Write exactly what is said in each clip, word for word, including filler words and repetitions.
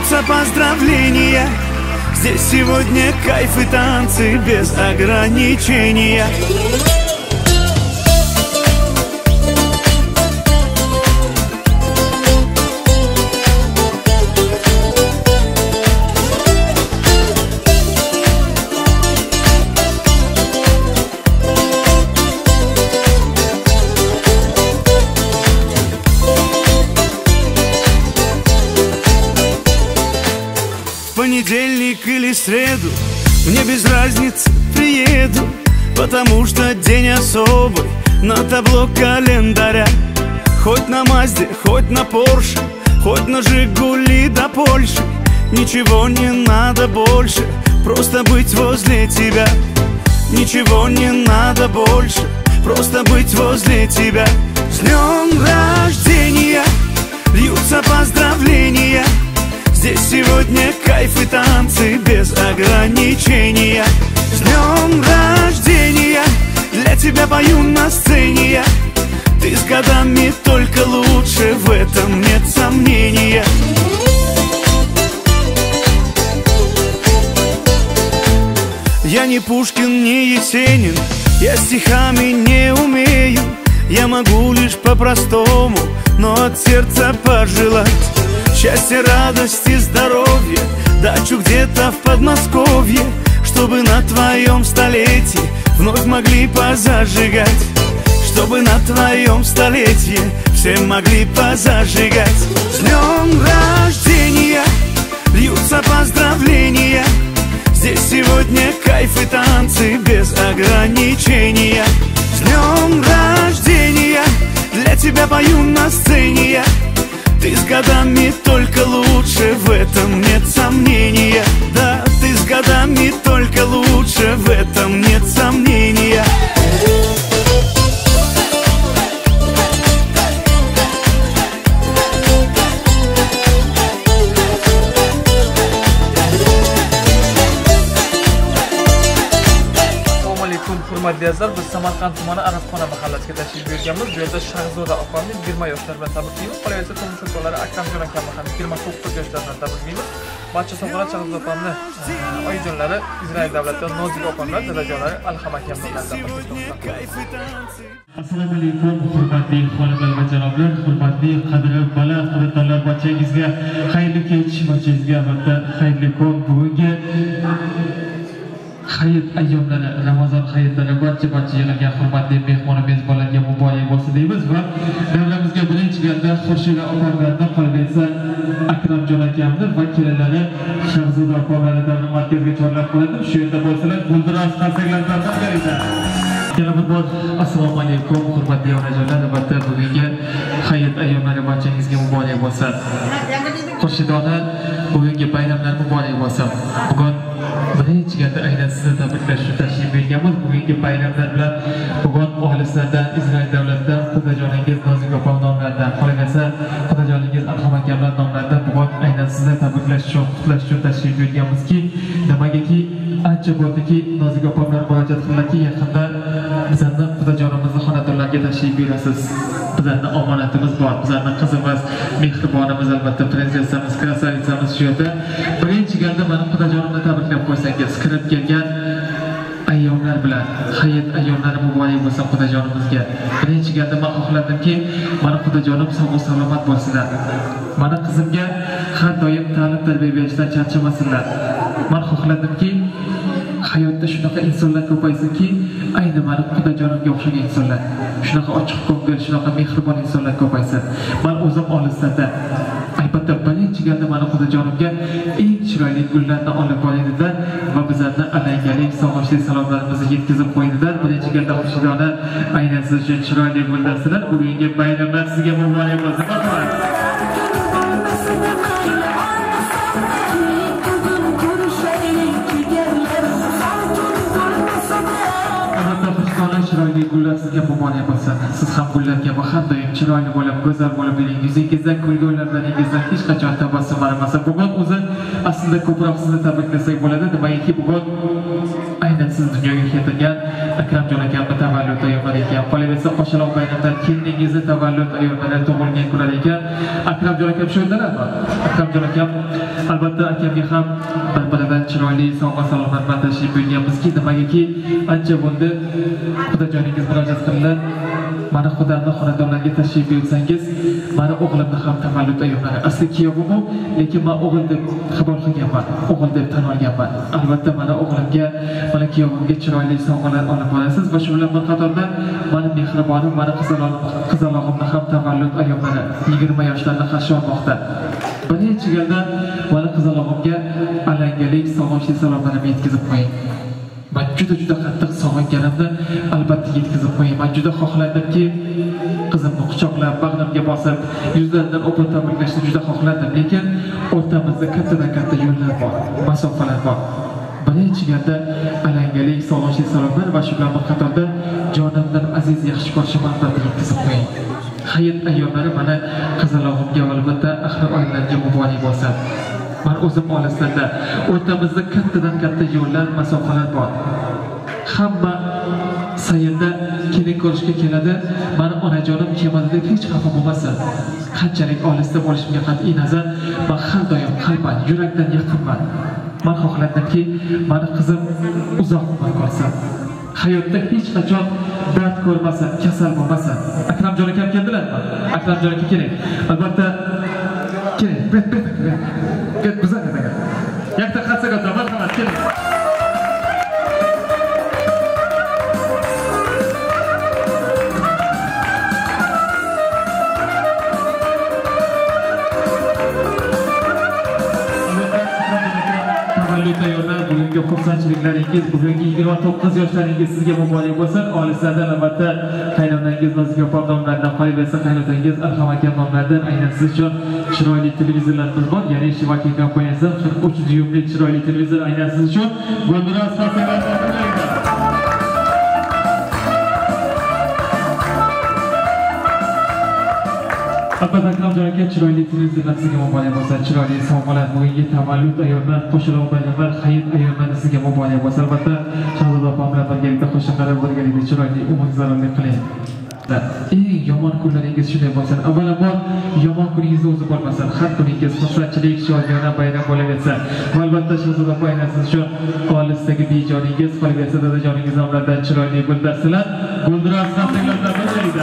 льются поздравления. Здесь сегодня кайф и танцы без ограничения. Понедельник или среду, мне без разницы, приеду, потому что день особый на табло календаря. Хоть на Мазде, хоть на Порше, хоть на Жигули до Польши, ничего не надо больше, просто быть возле тебя. Ничего не надо больше, просто быть возле тебя. С днем рождения льются поздравления. Здесь сегодня кайф и танцы без ограничения. С днем рождения для тебя пою на сцене я. Ты с годами только лучше, в этом нет сомнения. Я не Пушкин, не Есенин, я стихами не умею. Я могу лишь по-простому, но от сердца пожелать счастья, радости, здоровья, дачу где-то в Подмосковье, чтобы на твоем столетии вновь могли позажигать. Чтобы на твоем столетии все могли позажигать. С днем рождения льются поздравления. Здесь сегодня кайф и танцы без ограничения. С днем рождения для тебя пою на сцене я. Ты с годами только лучше, в этом нет сомнения. Да, ты с годами только лучше, в этом нет сомнения. Hurmatli azizlar, biz Samarqand tumani Arabxona mahallasiga tashrif buyurganmiz. Bu yerda Shahzoda opamni yigirma yoshlar bilan tabriklaymiz. Qolaversa turmush o'rtoqlari Akramjon aka mahallasi yigirma to'qqiz yoshlar bilan tabriklaymiz. Barcha so'zlar Shahzoda opamni oyijonlari, Izrail davlatidan Nozik opamlar, dadajonlari Alham akam bilan tabriklaymiz. Assalomu alaykum, hurmatli xonimlar va janoblar, hurmatli qadri baland qadrdonlar, barchangizga xayrli kech, barchangizga albatta xayrli kun. Bugungi hayit ayyomlari, Ramazon hayitlari barcha barcha yig'ilgan hurmatli mehmon mezbonlarga muborak bo'lsin deymiz va davramizga birinchi galda Xurshida opamlardan qolaversa Akramjon akamni va kelinlari Shahzoda opamlarni davra markaziga chorlab qo'ydim. Shu yerda bo'lsalar, guldiroz qarsaklar bilan taqdirlaymiz. Yana bir bor assalomu alaykum, hurmatli onajonlar, albatta bugungi hayit ayyomlari barchangizga muborak bo'lsin. Xurshida ona, bugungi bayramlar muborak bo'lsin. Bugun birinchi galda aynan sizni tabriklash uchun tashrif buyurganmiz. Bugungi bayramlar bilan bugun olislardan, Izrail davlatidan xudojoningiz Nozik opam nomlaridan, qolaversa xudojoningiz Alham akamlar nomlaridan bugun aynan sizni tabriklash uchun, qutlash uchun tashrif buyurganmizki, nimagaki ancha bo'ldiki Nozik opamlar murojaat qildilarki, yaqinda bizlarni xudojonimizni xonadonlarga tashrif buyurasiz. Bizlarni omonatimiz bor, bizlarni qizimiz, mehribonimiz, albatta prinsessamiz, krasavitsamiz shu yerda. Birinchi galda mana xudojonimni tabriklab qo'ysangiz, kirib kelgan ayyomlar bilan hayit ayyomlari muborak bo'lsin xudojonimizga. Birinchi galda men xohladimki, mana xudojonim sog' salomat bo'lsinlar. Mana qizimga har doim ta'lim tarbiya berishdan charchamasinlar. Men xohladimki, hayotda shunaqa insonlar ko'paysinki, ayni mana xudojonimga o'xshagan insonlar, shunaqa ochiq ko'ngil, shunaqa mehribon insonlar ko'paysin. Men o'zim olislarda albatta birinchi galda mana xudojonimga eng chiroyli gullarni olib boradilar va bizlarni alangalik sog'inchli salomlarimizni yetkazib qo'ydilar. Birinchi galda Xurshidona, aynan siz uchun chiroyli guldarsizlar. Bugungi bayramlar sizga muborak bo'lsin. chiroyli gullar gullar sizga muborak bo'lsin. Siz ham gullarga va har doim chiroyli bo'lib, go'zal bo'lib yuring. Yuzingizdan kulgularlaringizdan hech qachon tabassum arimasa. Bugun o'zi aslida ko'proq sizni tabriklasak bo'ladi. Nimaiki bugun aynan siz dunyoga keltirgan Akramjon akamning tavallud ayyomlari ekan. Qolaversa Qo'shaloq bayramdan keliningizni tavallud ayyomlari tug'ilgan kunlar ekan. Akramjon akam shu yerdalarmi? Akramjon akam albatta akamga ham bir-biridan chiroyli sog'lom salomat bilan tashrif buyurganmizki, nimagaki ancha bo'ldi xudojoningiz murojaat qildilar. Mana xudoning xonadonlariga tashrif buyursangiz, mana o'g'limni ham tavallud ayyomlari. Asli kuyovim, lekin men o'g'il deb qabul qilganman, o'g'il deb tan olganman. Albatta mana o'g'limga, mana kuyovimga chiroyli sovg'alar olib borasiz va shu bilan bir qatorda meni mehribonim, mana qizalog'imni ham tavallud ayyomlari yigirma yoshlarni qarshi olmoqda. Birinchi galda mana qizalog'imga alangalik sog'inchli salomlarimni yetkazib qo'ying. Men juda juda qattiq sog'inganimni albatta yetkazib qo'ying. Men juda xohlardimki qizimni quchoqlab, bag'rimga bosib, yuzlaridan o'pib tabriklashni juda xohlardim, lekin o'rtamizda kattadan katta yo'llar bor, masofalar bor. Birinchi galda alangalik sog'inchli salomlar va shu bilan bir qatorda jonimdan aziz yaxshi ko'rishim albatta yetkazib qo'ying. Hayit ayyomlari mana qizalog'imga albatta ahli oilalarga muborak bo'lsin. Men o'zim olislarda o'rtamizda kattadan katta yo'llar, masofalar bor. Hamma sayilda kelin ko'rishga keladi. Meni onajonim kelmadi deb hech xafa bo'lmasin. Qanchalik olisda bo'lishimga qat'iy nazar, men har doim qalban, yurakdan yaqinman. Men xohlardimki, meni qizim uzoq umr ko'rsin. Hayotda hech qachon dard ko'rmasin, kasal bo'lmasin. Akramjon akam keldilarmi? Akramjon aka keling. Albatta keling. Bet bet bet. Bet bizlar aka. Yakta qatsaga marhamat keling. Bugungi xursandchiliklaringiz, bugungi yigirma to'qqiz yoshlaringiz sizga muborak bo'lsin. Olislardan albatta qaynonangiz Noziga opam nomlaridan, qolaversa qaynotangiz Alham akam nomlaridan aynan siz uchun chiroyli televizorlarimiz bor. Ya'ni Shivaki kompaniyasi qirq uch dyumli chiroyli televizor aynan siz uchun Gulduros Fatimova taqdirlaydi. Albatta Akramjon aka chiroyli televizorlar sizga muborak bo'lsin. Chiroyli sovg'alar, bugungi tavallud ayyomlar, Qo'shaloq bayramlar, hayit ayyomlari sizga muborak bo'lsin. Albatta Shahzoda opam bilan birgalikda qo'shiqlar birgalikda chiroyli umr zararli qiling. Eng yomon kunlaringiz shunday bo'lsin. Avvalambor yomon kuningizni o'zi bo'lmasin. Har kuningiz xursandchilik, shodiyona bayram bo'laversa. Albatta Shahzoda opam siz uchun olisdagi bejoningiz, qolaversa dadajoningiz nomlaridan chiroyli guldarsilar. Gulduros taqdirlardan birgalikda.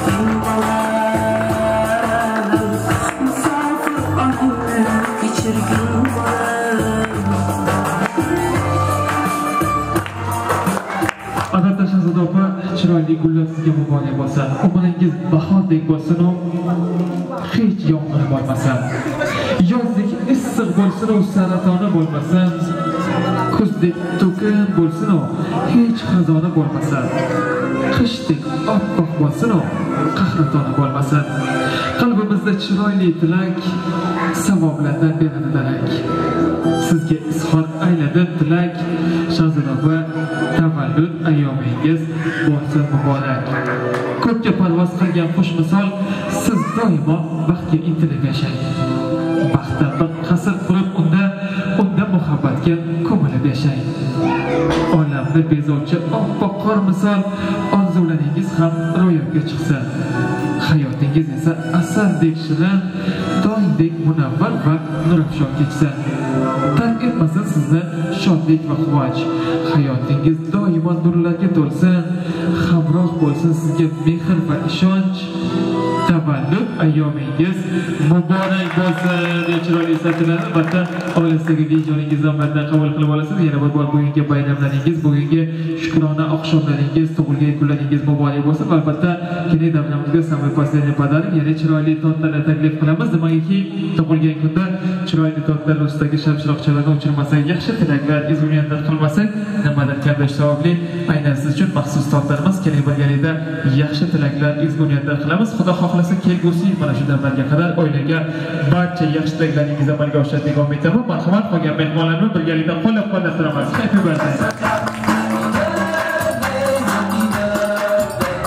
Albatta Shahzoda opa chiroyli gullar sizga muborak bo'lsin. Umringiz bahordek bo'lsin-u, hech yomg'ir bo'lmasin. Yozdek issiq bo'lsin-u, saratoni bo'lmasin. Kuzdek to'kin bo'lsin-u, hech xazona bo'lmasin. Qishdek oppoq bo'lsin-u, qahratoni bo'lmasin. Qalbimizda chiroyli tilak, savoblardan beradi darak. Sizga izhor ayladim tilak, Shahzoda opa tavallud ayyomingiz bo'lsin muborak. Ko'kka parvoz qilgan xush misol, siz doimo baxtga intilib yashang. Baxtda bir qasr qurib unda, unda muhabbatga ko'milib yashang. Olamni bezovchi oppoq qor misol, orzularingiz ham ro'yobga chiqsin. Hayotingiz esa asaldek shirin, doimdek munavvar va nurafshon kechsin. Tark etmasin sizni shodlik va quvonch. Hayotingiz doimo nurlarga to'lsin. Hamroh bo'lsin sizga mehr va ishonch. Tavallud ayyomingiz muborak bo'lsin deb chiroyli eslatishlar. Albatta oilasidagi bejoningiz nomlaridan qabul qilib olasiz. Yana bir bor bugungi bayramlaringiz, bugungi shukrona oqshomlaringiz, tug'ilgan kunlaringiz muborak bo'lsin. Albatta keling davramizga samimiy poslediy pодарок, ya'ni chiroyli tortlarni taklif qilamiz. Nimaiki tug'ilgan kunda chiroyli tortlar ustidagi shamchiroqchalarni o'chirmasak, yaxshi tilaklar izmiyatlar qilmasak, nimadir kandash savobli aynan siz uchun maxsus tortlarimiz. Keling birgalikda yaxshi tilaklar izmiyatlar qilamiz. Xudo xohlasa kelgusi mana shu damlarga qadar oilaga barcha yaxshi tilaklaringizni amalga oshirishga umid etaman. Marhamat, qolgan mehmonlarni birgalikda qo'llab-quvvatlab turamiz. Happy birthday.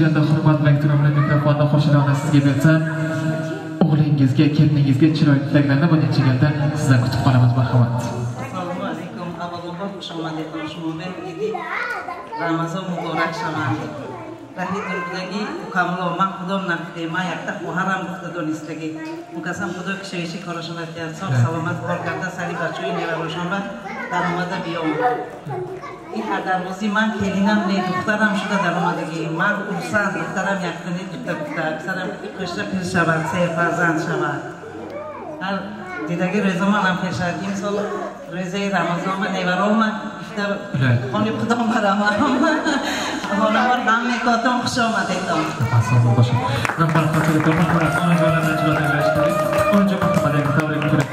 chiganda hurmat va ehtiromli mikrofonni qo'shilona sizga bersam, o'g'lingizga, keliningizga chiroyli tilaklarni bunday chiganda sizdan kutib qolamiz, marhamat. Assalomu alaykum. Avvalambor xush omaded bo'lishimdan edib. Ramazon muborak shaman. Rahim gurbidagi kamlo maqdom naqdi ma yakta haram gufta donistagi. Mukasam xudo kishishi korashonatya sog' salomat bo'lganda sari bachoy nevaroshanba daromada biyom. این هدروزی من کلینم نه دخترم شده در اومدگی من اصلا دخترم یکتنی دختر بوده اکثرم کشته پیش شود سه فرزند شود هر دیدگی روزه من هم پیش شد این سال روزه رمضان من نیورام من افطار خانی خودم برام خانم من دم میکاتم خوش آمده تام سلام باشه نفر خاطر تو من خلاص آن جوان نجات نگاش کنید آنجا محمد اگه تابری میکنه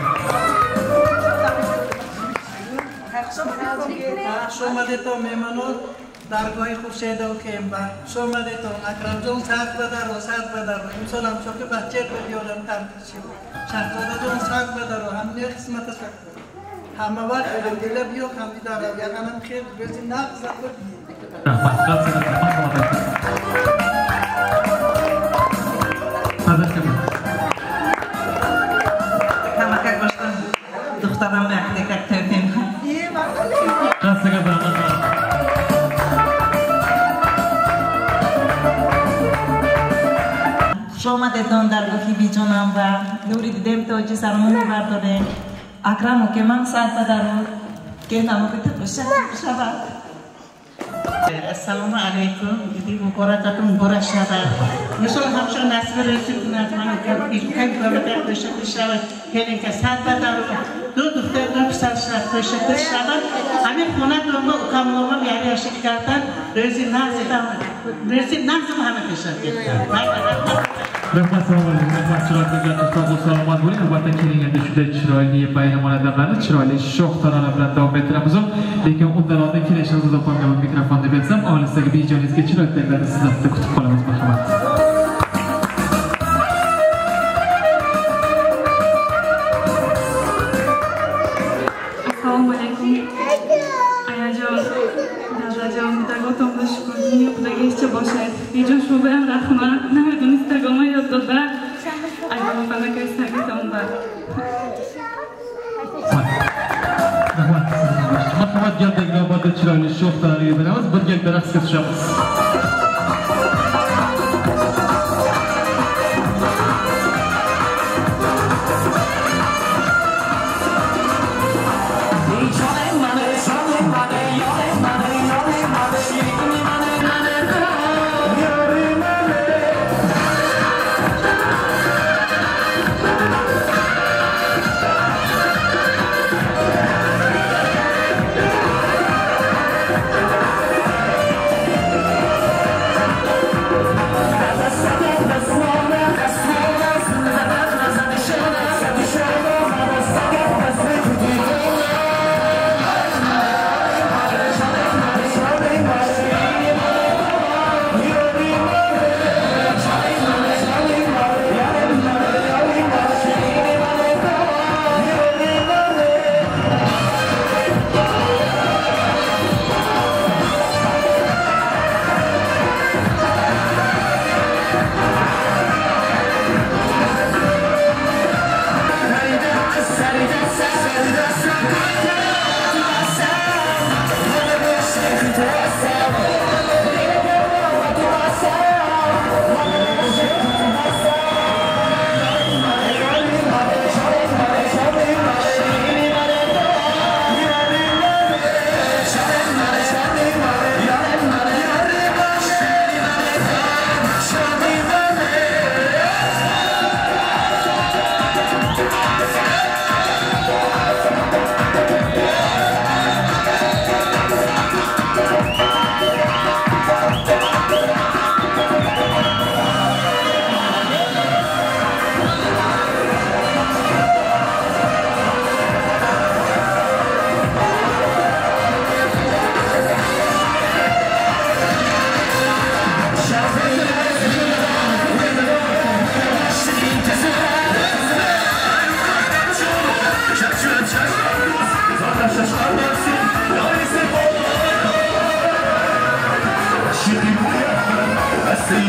شومده تو میمانو درگاه خوب شده و کمبا شومده تو اکرم جون ساعت بدر و ساعت بدر و امسال هم شو که بچه رو بیارم تمتشیم شهزاده جون ساعت بدر و هم یه قسمت شکر همه وقت رو دیله بیو هم بیدارم یقنم خیلی بزی نقص رو بیم کمکک باشتم دخترم وقتی که تبدیم شما دادن در گوشی بیچونم و نوری دیدم تو چه سرمون برداره اکرامو که من ساعت بدارم که نامو که تبرشت شود السلام علیکم دیدی مکاراتتون مبارک شود مثل همشون نصب رسید نظمان که بیشتر بابت بشت شود که که ساعت بدارم دو دختر دو پسر شد بشت شود همین خونه دوم کاملوم یاری عشق کردن روزی نازدم روزی نازم همه بشت کردن Rahmat salomlar, rahmat chiroyli sog' salomat bo'ling. Albatta kelinganda juda chiroyli bayram oladimlarni, chiroyli shoh taronalar bilan davom ettiramiz. Lekin undan oldin kelishimiz opamga mikrofonni bersam, olisdagi bejonizga chiroyli tilaklarni sizdan kutib qolamiz, marhamat. Assalomu alaykum. Ayajon, dadajon, dagotom bashkurni xudoga ishcha boshlaydi. Bejon shu bilan rahmat. Nima Instagramga yozdilar. Ayol faqat Instagramda. Marhamat, galdagi navbatda chiroyli shoh taronaga beramiz. Birgalikda raqsga tushamiz. See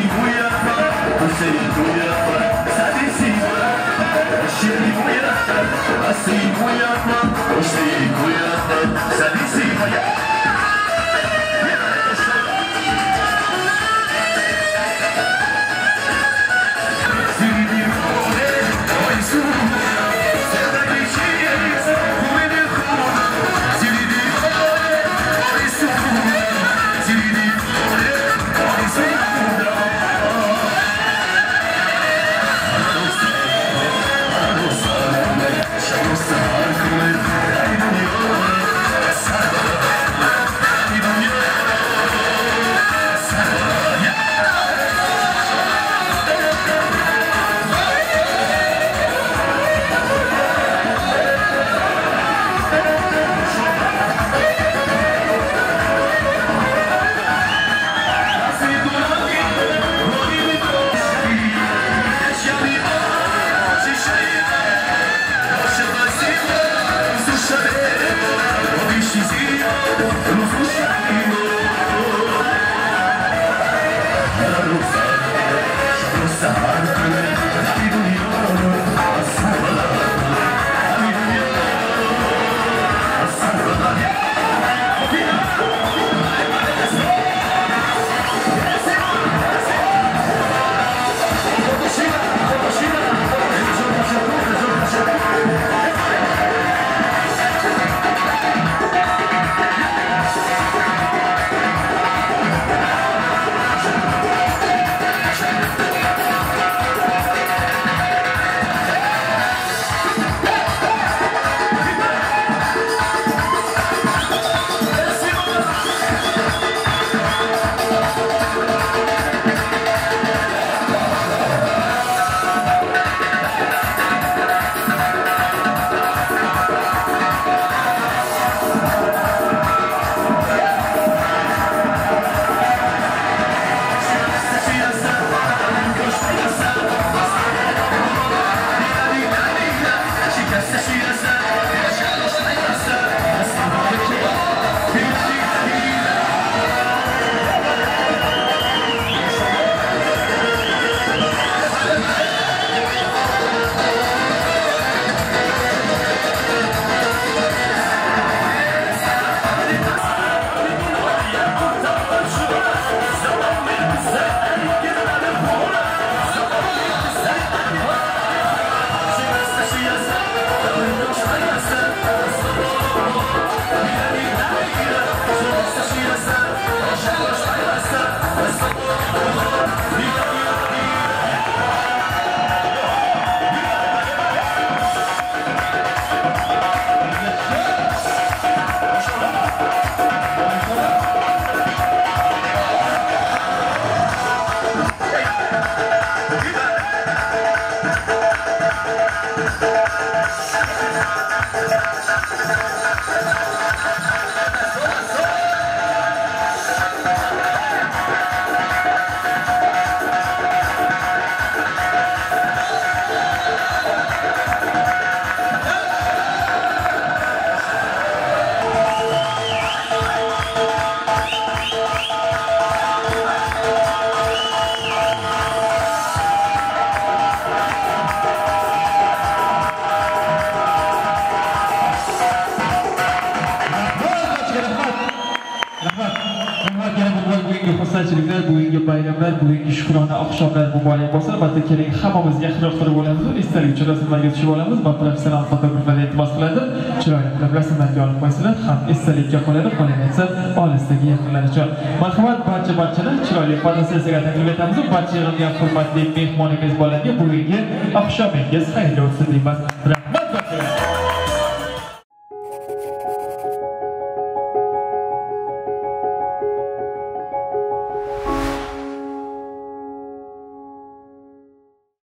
xursandchiliklar, bugungi bayramlar, bugungi shukrona oqshomlar muborak bo'lsin. Albatta keling, hammamiz yaxshiroq qilib olamiz, esdalik uchun rasmlarga tushib olamiz va professional fotograflarga iltimos qiladi. Chiroyli qilib rasmlarga olib qo'ysalar ham esdalikka qoladi, qolaversa olisdagi yaqinlar uchun. Marhamat, barcha barchani chiroyli fotosessiyaga taklif etamiz. Barcha yig'ilgan hurmatli mehmoningiz bolalarga bugungi oqshomingiz xayrli o'tsin deymiz.